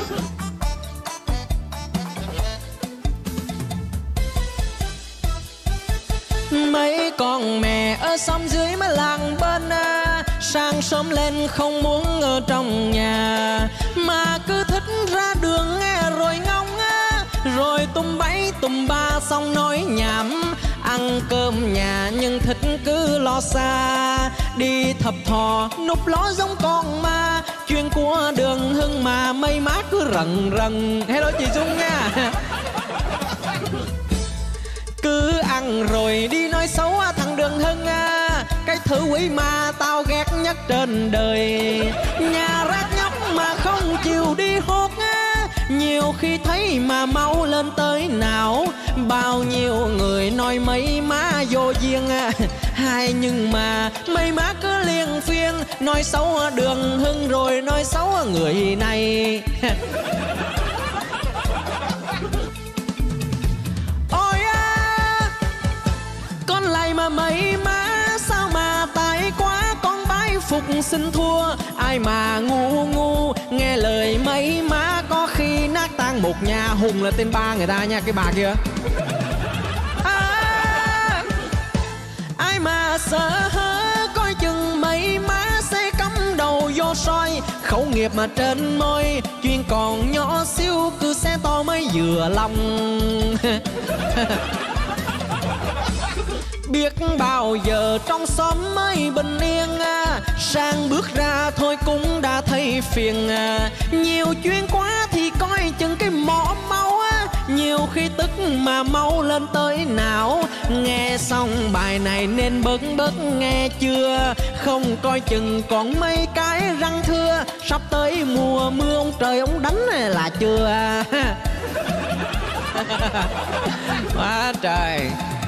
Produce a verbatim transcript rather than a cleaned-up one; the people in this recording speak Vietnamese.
Mấy con mẹ ở xóm dưới mấy làng bên à, sáng sớm lên không muốn ở trong nhà, mà cứ thích ra đường nghe rồi ngóng á, rồi tung bẫy tung ba xong nói nhảm. Ăn cơm nhà nhưng thích cứ lo xa, đi thập thò núp ló giống con ma. Chuyện của Đường Hưng mà mây má cứ rần rần. Hello chị Dung nha. Cứ ăn rồi đi nói xấu thằng Đường Hưng à, cái thứ quỷ ma tao ghét nhất trên đời. Nhà rác nhóc mà không chịu đi hốt á, nhiều khi thấy mà máu lên tới não. Bao nhiêu người nói mấy má vô duyên à, hay nhưng mà mấy má cứ liên phiên nói xấu Đường Hưng rồi nói xấu người này. Con lại mà mấy má sao mà tài quá, con bái phục xin thua. Ai mà ngu ngu nghe lời mấy má, có khi nát tan một nhà. Hùng là tên ba người ta nha, cái bà kia. À, ai mà sợ hớ coi chừng mấy má sẽ cắm đầu vô soi. Khẩu nghiệp mà trên môi, chuyện còn nhỏ xíu cứ xe to mới vừa lòng. Biết bao giờ trong xóm mới bình yên à, sang bước ra thôi cũng đã thấy phiền à. Nhiều chuyện quá thì coi chừng cái mỏ máu á, nhiều khi tức mà máu lên tới não. Nghe xong bài này nên bớt bớt nghe chưa, không coi chừng còn mấy cái răng thưa. Sắp tới mùa mưa ông trời ông đánh là chưa. Quá trời.